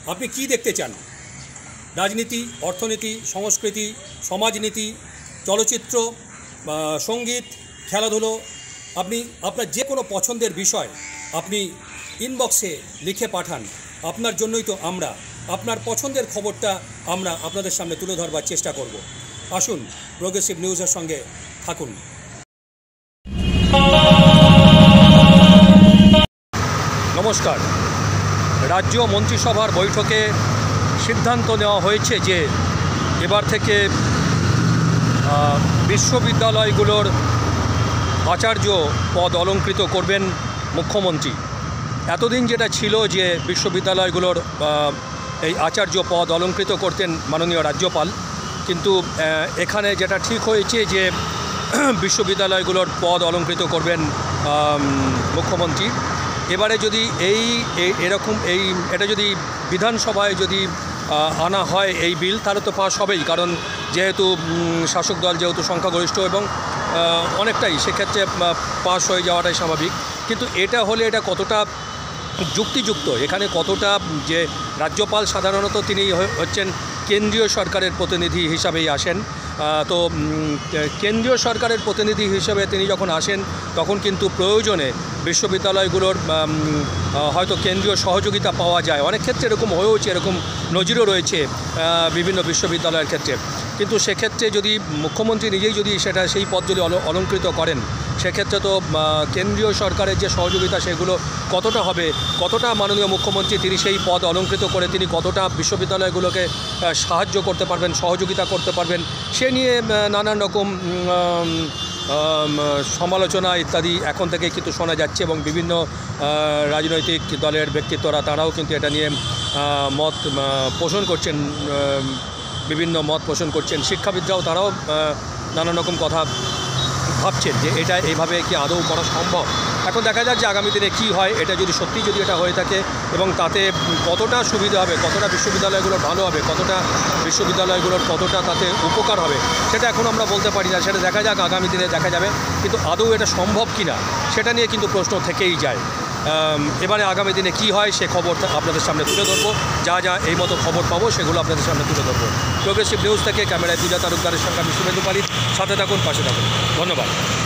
আপনি কি দেখতে চান? রাজনীতি, অর্থনীতি, সংস্কৃতি, সমাজনীতি, চলচ্চিত্র, সঙ্গীত, খেলাধুলো, আপনি আপনার যে কোনো পছন্দের বিষয় আপনি ইনবক্সে লিখে পাঠান। আপনার জন্যই তো আমরা আপনার পছন্দের খবরটা আমরা আপনাদের সামনে তুলে ধরবার চেষ্টা করব। আসুন, প্রোগ্রেসিভ নিউজের সঙ্গে থাকুন। নমস্কার। রাজ্য মন্ত্রিসভার বৈঠকে সিদ্ধান্ত নেওয়া হয়েছে যে এবার থেকে বিশ্ববিদ্যালয়গুলোর আচার্য পদ অলঙ্কৃত করবেন মুখ্যমন্ত্রী। এতদিন যেটা ছিল যে বিশ্ববিদ্যালয়গুলোর এই আচার্য পদ অলঙ্কৃত করতেন মাননীয় রাজ্যপাল, কিন্তু এখানে যেটা ঠিক হয়েছে যে বিশ্ববিদ্যালয়গুলোর পদ অলঙ্কৃত করবেন মুখ্যমন্ত্রী। এবারে যদি এটা যদি বিধানসভায় যদি আনা হয় এই বিল, তাহলে তো পাস হবেই, কারণ যেহেতু শাসক দল যেহেতু সংখ্যাগরিষ্ঠ এবং অনেকটাই, সেক্ষেত্রে পাস হয়ে যাওয়াটাই স্বাভাবিক। কিন্তু এটা হলে এটা কতটা যুক্তিযুক্ত, এখানে কতটা যে রাজ্যপাল সাধারণত তিনি হচ্ছেন কেন্দ্রীয় সরকারের প্রতিনিধি হিসাবেই আসেন, তো কেন্দ্রীয় সরকারের প্রতিনিধি হিসেবে তিনি যখন আসেন তখন কিন্তু প্রয়োজনে বিশ্ববিদ্যালয়গুলোর হয়তো কেন্দ্রীয় সহযোগিতা পাওয়া যায়। অনেক ক্ষেত্রে এরকম হয়েওছে, এরকম নজিরও রয়েছে বিভিন্ন বিশ্ববিদ্যালয়ের ক্ষেত্রে। কিন্তু সেক্ষেত্রে যদি মুখ্যমন্ত্রী নিজেই যদি সেই পদ যদি অলঙ্কৃত করেন, সেক্ষেত্রে তো কেন্দ্রীয় সরকারের যে সহযোগিতা সেগুলো কতটা হবে, কতটা মাননীয় মুখ্যমন্ত্রী তিনি সেই পদ অলঙ্কৃত করে তিনি কতটা বিশ্ববিদ্যালয়গুলোকে সাহায্য করতে পারবেন, সহযোগিতা করতে পারবেন, সে নিয়ে নানান রকম সমালোচনা ইত্যাদি এখন থেকে কিন্তু শোনা যাচ্ছে। এবং বিভিন্ন রাজনৈতিক দলের ব্যক্তিত্বরা তারাও কিন্তু এটা নিয়ে মত পোষণ করছেন, বিভিন্ন মত পোষণ করছেন। শিক্ষাবিদরাও তারাও নানান রকম কথা ভাবছেন যে এটা এইভাবে কি আদৌ করা সম্ভব। এখন দেখা যাক যে আগামী দিনে কী হয়। এটা যদি সত্যি যদি এটা হয়ে থাকে এবং তাতে কতটা সুবিধা হবে, কতটা বিশ্ববিদ্যালয়গুলোর ভালো হবে, কতটা বিশ্ববিদ্যালয়গুলোর কতটা তাতে উপকার হবে, সেটা এখন আমরা বলতে পারি না, সেটা দেখা যাক, আগামী দিনে দেখা যাবে। কিন্তু আদৌ এটা সম্ভব কি না সেটা নিয়ে কিন্তু প্রশ্ন থেকেই যায়। এবারে আগামী দিনে কি হয় সে খবর আপনাদের সামনে তুলে ধরবো। যা এই মতো খবর পাবো সেগুলো আপনাদের সামনে তুলে ধরবো। প্রোগ্রেসিভ নিউজ থেকে ক্যামেরায় পূজা তালুকদারের সঙ্গে আমি শুভেন্দু পালিত। সাথে থাকুন, পাশে থাকুন। ধন্যবাদ।